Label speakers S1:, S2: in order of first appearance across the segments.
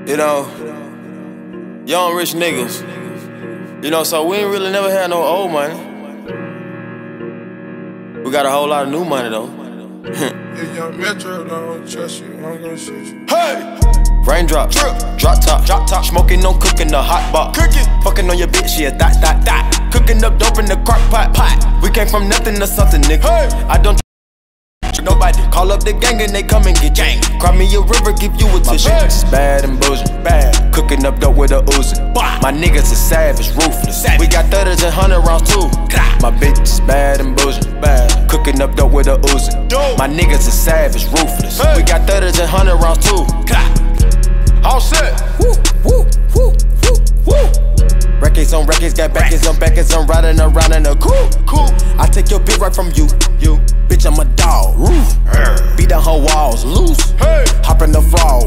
S1: You know, young rich niggas. You know, so we ain't really never had no old money. We got a whole lot of new money though.
S2: If young Metro don't trust you, I'm gonna shoot you.
S1: Hey! Raindrop, drop top, smoking on Cookin, the hotbox. Fucking on your bitch, yeah, thot. Cooking up dope in the crockpot. We came from nothing to something, nigga. Hey. I don't nobody. Call up the gang and they come and get gang. Cry me a river, give you a tissue. It's bad and Boujee, bad. Cooking up dope with a Uzi. My niggas is savage, ruthless. We got 30s and 100 rounds too. My bitch is bad and Boujee, bad. Cooking up dope with a Uzi. My niggas is savage, ruthless. We got 30s and 100 rounds too. All set. Woo, woo, woo, woo, woo. Records on records, got backers on backers. I'm riding around in a cool. I take your bitch right from you. Bitch, I'm a dog. Beat down her walls, loose. Hop in the fall.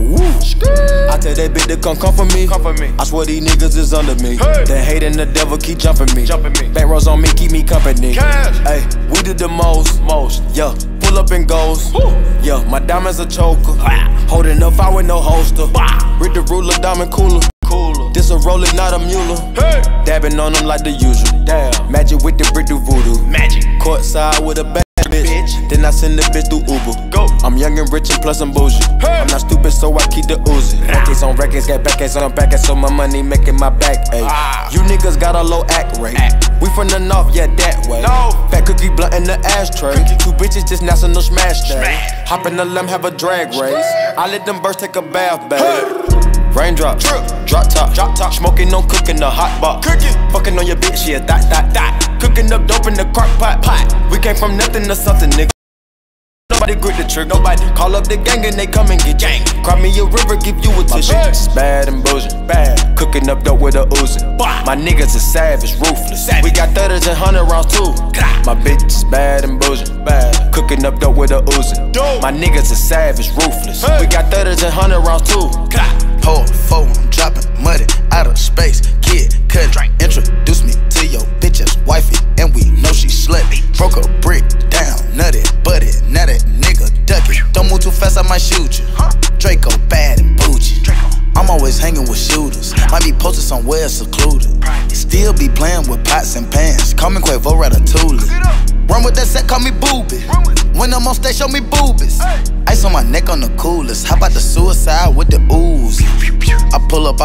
S1: I tell that bitch to come for me. I swear these niggas is under me. They hating the devil keep jumping me. Back rows on me, keep me company. Hey, we did the most. Yeah, pull up and goes. Yeah, my diamonds a choker. Holding up, I with no holster. Read the ruler, diamond cooler. This a roller, not a mule. Dabbing on them like the usual. Magic with the brick do voodoo. Courtside with a bad bitch. Then I send the bitch through Uber. I'm young and rich and plus I'm bougie. I'm not stupid, so I keep the Uzi. Records on records, got backers on backers, so my money making my back ache. You niggas got a low act rate. We from the north, yeah, that way. Fat cookie blunt in the ashtray. Two bitches just national smash day. Hop in the limb, have a drag race. I let them birds take a bath, babe. Raindrop, drop top, smoking on Cookin, the hotbox. Fucking on your bitch, yeah, thot. Cooking up dope in the crockpot. We came from nothing to something, nigga. Nobody grip the trick, nobody call up the gang and they come and get gang. Cry me a river, give you a tissue. It's bad and Boujee, bad. Cooking up dope with a Uzi. My niggas is savage, ruthless. We got 30s and 100 rounds too. My bitch is bad and Boujee, bad. Cooking up dope with a Uzi. My niggas is savage, ruthless. We got 30s and 100 rounds too.
S3: Hold four, I'm dropping muddy out of space. Kid, cut, introduce me to your bitch's wifey, and we know she slutty. Broke a brick down, nutty, butty, now that nigga ducky. Don't move too fast, I might shoot you. Draco bad and Boujee. I'm always hanging with shooters. Might be posted somewhere secluded. Still be playing with pots and pans. Call me Quavo Ratatouille. Run with that set, call me Booby. When I'm on stage, show me boobies. Ice on my neck on the coolest. How about the suicide with the ooze? I pull up, I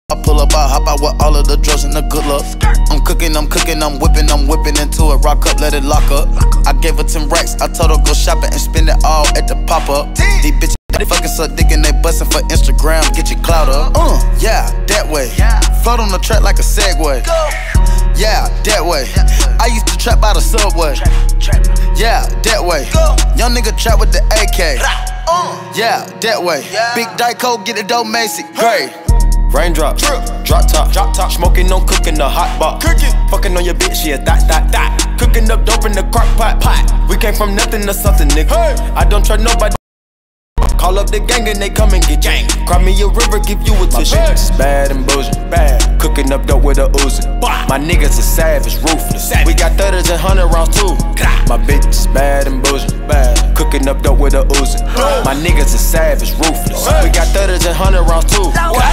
S3: hop out with all of the drugs and the good luck. I'm cooking, I'm whipping into it. Rock up, let it lock up. I gave her 10 racks, I told her go shopping and spend it all at the pop-up. These bitches they fucking suck dick and they bustin' for Instagram, get your clout up. Yeah, that way. Float on the track like a Segway. Yeah, that way. I used to trap by the subway. Yeah, that way. Young nigga trap with the AK. Yeah, that way. Big Dyco, get the dope Macy. Great.
S1: Raindrop, drop top, smoking on Cookin, the hotbox. Fucking on your bitch, yeah, thot. Cooking up dope in the crockpot. We came from nothing to something, nigga. I don't trust nobody. Call up the gang and they come and get gang. Cry me a river, give you a tissue. It's bad and Boujee, bad. Cooking up dope with a Uzi. My niggas is savage, ruthless. We got 30s and 100 rounds too. My bitch is bad and Boujee, bad. Cooking up dope with a Uzi. My niggas is savage, ruthless. We got 30s and 100 rounds too.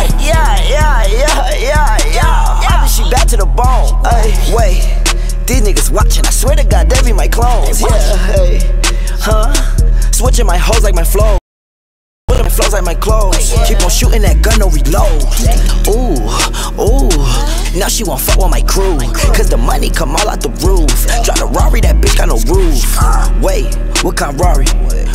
S4: Yeah. She back to the bone. Wait, these niggas watching. I swear to God, they be my clones. Switching my hoes like my flow. Flows like my clothes. Keep on shooting that gun, no reload. Ooh, now she won't fuck with my crew. Cause the money come all out the roof. Drive a Rari, that bitch got no roof. Wait, what kind of Rari?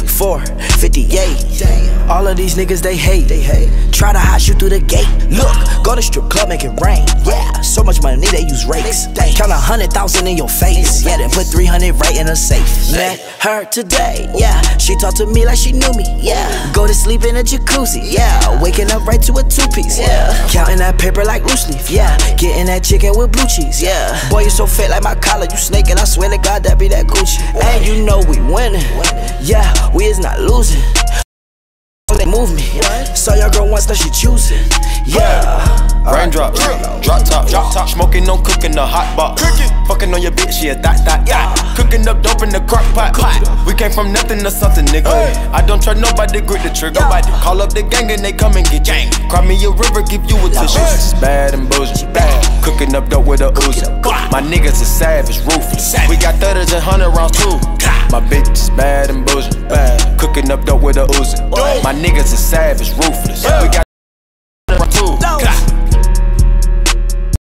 S4: 458. All of these niggas they hate. Try to hide you through the gate. Look, go to strip club, make it rain. Yeah, so much money they use rakes. Count 100,000 in your face. Yeah, then put 300 right in a safe. Met her today. Yeah, she talked to me like she knew me. Yeah, go to sleep in a jacuzzi. Yeah, waking up right to a two-piece. Yeah, counting that paper like loose leaf. Yeah, getting that chicken with blue cheese. Yeah, boy you so fat like my collar. You snaking, I swear to God that be that Gucci. And you know we winning. Yeah, we is not losing. they move me. Saw your girl once, now she choosing. Yeah.
S1: Raindrop, drop top, smoking on Cookin, the hotbox. Fucking on your bitch, yeah, that. Cooking up dope in the crockpot. We came from nothing to something, nigga. I don't trust nobody, grip the trigger. Call up the gang and they come and get gang. Cry me a river, give you a tissue. Bad and Boujee, cooking up dope with a Uzi. My niggas is savage, ruthless. We got 30s and 100 rounds too. My bitch is bad and Boujee, cooking up dope with a Uzi. My niggas is savage, ruthless. We got